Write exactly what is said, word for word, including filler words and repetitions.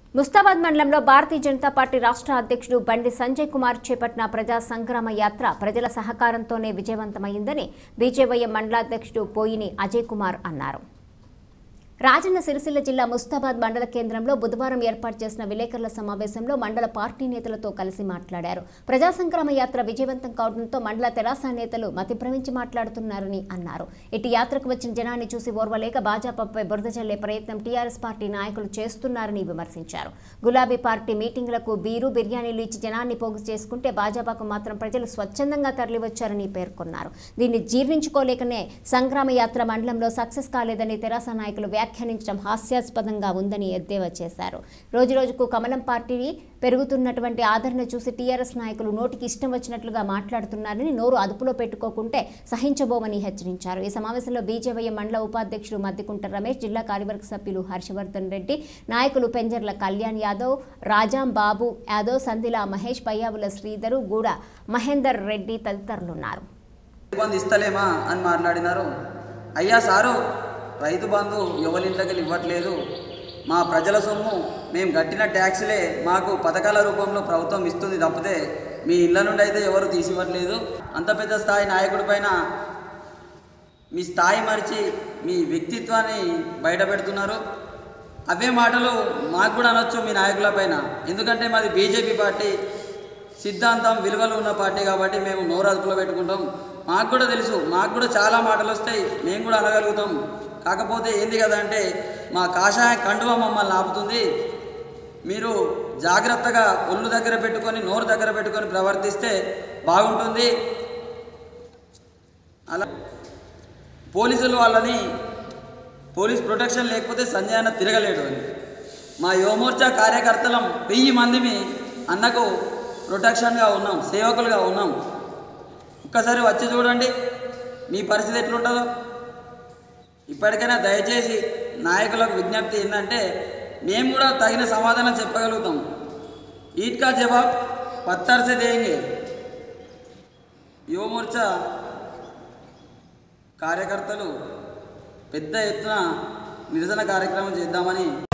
ముస్తాబాద్ మండలంలో భారతీయ జనతా పార్టీ రాష్ట్ర అధ్యక్షుడు బండి సంజయ్ కుమార్ చేపట్టిన ప్రజా సంగ్రామ యాత్ర ప్రజల సహకారంతోనే విజయవంతమైందని బీజేపీ మండలాధ్యక్షుడు పోయిని అజయ్ కుమార్ అన్నారు. రాజన్న సిరిసిల్ల జిల్లా ముస్తాబాద్ మండల కేంద్రంలో బుధవారం ఏర్పాటు చేసిన విలేకరుల సమావేశంలో మండల పార్టీ నేతలతో కలిసి మాట్లాడారు. ప్రజా సంగ్రామ యాత్ర విజయవంతం కావడంతో మండల తెరాస నేతలు మతిభ్రమించి మాట్లాడుతున్నారని అన్నారు. ఇటు యాత్రకు వచ్చిన జనాన్ని చూసి ఓర్వలేక భాజపాపై బురద జల్లే ప్రయత్నం టీఆర్ఎస్ పార్టీ నాయకులు చేస్తున్నారని విమర్శించారు. గులాబీ పార్టీ మీటింగులకు బీరు బిర్యానీలు ఇచ్చి జనాన్ని పోగు చేసుకుంటే భాజపాకు మాత్రం ప్రజలు స్వచ్ఛందంగా తరలివచ్చారని పేర్కొన్నారు. దీన్ని జీర్ణించుకోలేకనే సంగ్రామ యాత్ర మండలంలో సక్సెస్ కాలేదని తెరాస నాయకులు వ్యాఖ్యానించడం హాస్యాస్పదంగా ఉందని ఎద్దేవా చేశారు. రోజురోజుకు కమలం పార్టీ పెరుగుతున్నటువంటి ఆదరణ చూసి టీఆర్ఎస్ నాయకులు నోటికి ఇష్టం వచ్చినట్లుగా మాట్లాడుతున్నారని, నోరు అదుపులో పెట్టుకోకుంటే సహించబోమని హెచ్చరించారు. ఈ సమావేశంలో బీజేపీ మండల ఉపాధ్యక్షుడు మద్దికుంట రమేష్, జిల్లా కార్యవర్గ సభ్యులు హర్షవర్ధన్ రెడ్డి, నాయకులు పెంజర్ల కళ్యాణ్ యాదవ్, రాజాం బాబు యాదవ్, సందిలా మహేష్, పయ్యావుల శ్రీధరు, గూడ మహేందర్ రెడ్డి తదితరులున్నారు. ఇస్తలేమా అని మాట్లాడినారు. అయ్యా సారు, రైతు బంధు ఎవరింట్లోకి ఇవ్వట్లేదు, మా ప్రజల సొమ్ము మేము కట్టిన ట్యాక్స్లే మాకు పథకాల రూపంలో ప్రభుత్వం ఇస్తుంది తప్పితే మీ ఇళ్ళ నుండి అయితే ఎవరు తీసివ్వట్లేదు. అంత పెద్ద స్థాయి నాయకుడి పైన మీ స్థాయి మరిచి మీ వ్యక్తిత్వాన్ని బయట పెడుతున్నారు. అవే మాటలు మాకు కూడా అనొచ్చు మీ నాయకుల పైన, ఎందుకంటే మాది బీజేపీ పార్టీ, సిద్ధాంతం విలువలు ఉన్న పార్టీ కాబట్టి మేము నోరు అదుపులో పెట్టుకుంటాం. మాకు కూడా తెలుసు, మాకు కూడా చాలా మాటలు వస్తాయి, మేము కూడా అనగలుగుతాం. కాకపోతే ఏంది కదా అంటే మా కాషాయ కండువ మమ్మల్ని ఆపుతుంది. మీరు జాగ్రత్తగా ఒళ్ళు దగ్గర పెట్టుకొని నోరు దగ్గర పెట్టుకొని ప్రవర్తిస్తే బాగుంటుంది. అలా పోలీసులు వాళ్ళని పోలీస్ ప్రొటెక్షన్ లేకపోతే సంజయ్ అన్న తిరగలేడు అని మా యువమోర్చా కార్యకర్తలం వెయ్యి మందిమి అన్నకు ప్రొటెక్షన్గా ఉన్నాం, సేవకులుగా ఉన్నాం. ఒక్కసారి వచ్చి చూడండి మీ పరిస్థితి ఎట్లుంటుందో. ఇప్పటికైనా దయచేసి నాయకులకు విజ్ఞప్తి ఏంటంటే మేము కూడా తగిన సమాధానం చెప్పగలుగుతాం. ఈట్ కా జవాబ్ పత్తర్ సే దేంగే. యువమోర్చా కార్యకర్తలు పెద్ద ఎత్తున నిరసన కార్యక్రమం చేద్దామని